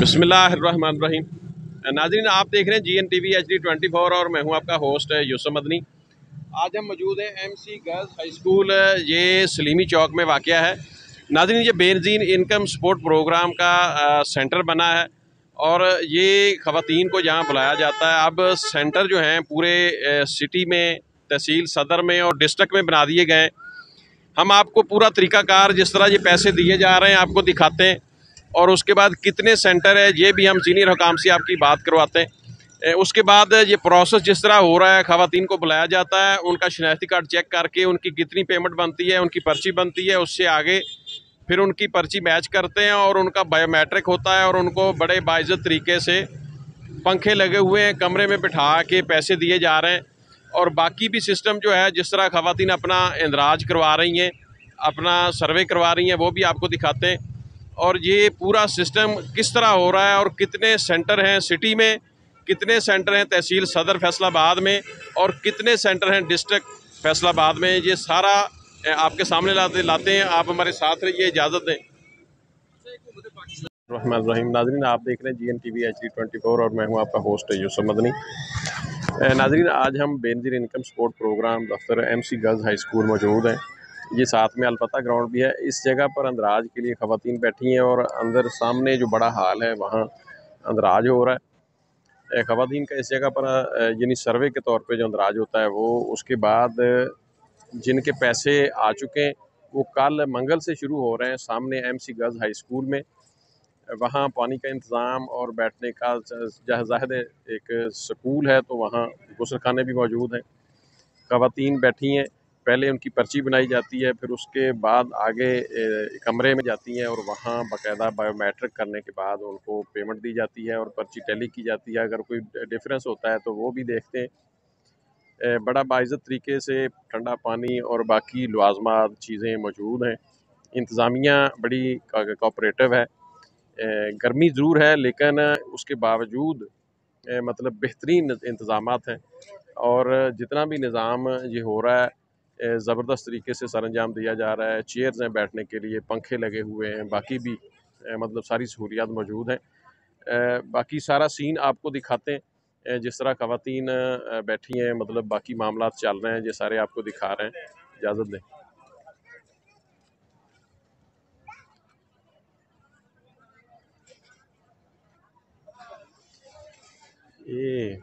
बिस्मिल्लाहिर्रहमानिर्रहीम। नाज़रीन, आप देख रहे हैं GNTV HD 24 और मैं हूं आपका होस्ट यूसुफ मदनी। आज हम मौजूद हैं MC गर्ल्स हाई स्कूल, ये सलीमी चौक में वाक़या है। नाज़रीन, ये बेनज़ीर इनकम सपोर्ट प्रोग्राम का सेंटर बना है और ये ख़वातीन को यहाँ बुलाया जाता है। अब सेंटर जो हैं पूरे सिटी में, तहसील सदर में और डिस्ट्रिक्ट में बना दिए गए। हम आपको पूरा तरीक़ाकार जिस तरह ये पैसे दिए जा रहे हैं आपको दिखाते हैं और उसके बाद कितने सेंटर है ये भी हम सीनियर हुकाम से आपकी बात करवाते हैं। उसके बाद ये प्रोसेस जिस तरह हो रहा है, ख़वातीन को बुलाया जाता है, उनका शनाख्ती कार्ड चेक करके उनकी कितनी पेमेंट बनती है, उनकी पर्ची बनती है, उससे आगे फिर उनकी पर्ची मैच करते हैं और उनका बायोमेट्रिक होता है और उनको बड़े बाइज़्ज़त तरीके से पंखे लगे हुए हैं, कमरे में बिठा के पैसे दिए जा रहे हैं। और बाकी भी सिस्टम जो है, जिस तरह ख़वातीन अपना इंदराज करवा रही हैं, अपना सर्वे करवा रही हैं, वो भी आपको दिखाते हैं। और ये पूरा सिस्टम किस तरह हो रहा है और कितने सेंटर हैं सिटी में, कितने सेंटर हैं तहसील सदर फैसलाबाद में और कितने सेंटर हैं डिस्ट्रिक्ट फैसलाबाद में, ये सारा आपके सामने लाते हैं। आप हमारे साथ रहिए, इजाज़त दें। रहमान नाज़रीन, आप देख रहे हैं GNTV HD 24 और मैं हूं आपका होस्ट यूसुफ मदनी। नाज़रीन, आज हम बेनज़ीर इनकम सपोर्ट प्रोग्राम दफ्तर MC गर्ल्स हाई स्कूल मौजूद हैं। ये साथ में अलपता ग्राउंड भी है। इस जगह पर अंदराज के लिए ख़वातीन बैठी हैं और अंदर सामने जो बड़ा हाल है वहाँ अंदराज हो रहा है। ख़वातीन का इस जगह पर यानी सर्वे के तौर पे जो अंदराज होता है वो, उसके बाद जिनके पैसे आ चुके हैं वो कल मंगल से शुरू हो रहे हैं सामने MC गर्ल्स हाई स्कूल में। वहाँ पानी का इंतज़ाम और बैठने का ज़ाहिर एक स्कूल है तो वहाँ गुस्लखाने भी मौजूद हैं। ख़वातीन बैठी हैं, पहले उनकी पर्ची बनाई जाती है, फिर उसके बाद आगे कमरे में जाती हैं और वहाँ बाकायदा बायोमेट्रिक करने के बाद उनको पेमेंट दी जाती है और पर्ची टैली की जाती है। अगर कोई डिफरेंस होता है तो वो भी देखते हैं। बड़ा बाइज़्ज़त तरीके से ठंडा पानी और बाकी लवाज़मात चीज़ें मौजूद हैं। इंतज़ामिया बड़ी कोऑपरेटिव है। गर्मी ज़रूर है लेकिन उसके बावजूद मतलब बेहतरीन इंतज़ामात हैं और जितना भी निज़ाम ये हो रहा है ज़बरदस्त तरीके से सर अंजाम दिया जा रहा है। चेयर्स हैं बैठने के लिए, पंखे लगे हुए हैं, बाकी भी मतलब सारी सहूलियात मौजूद हैं। बाकी सारा सीन आपको दिखाते हैं, जिस तरह ख़वातीन बैठी हैं, मतलब बाकी मामलात चल रहे हैं, ये सारे आपको दिखा रहे हैं। इजाज़त दें। ये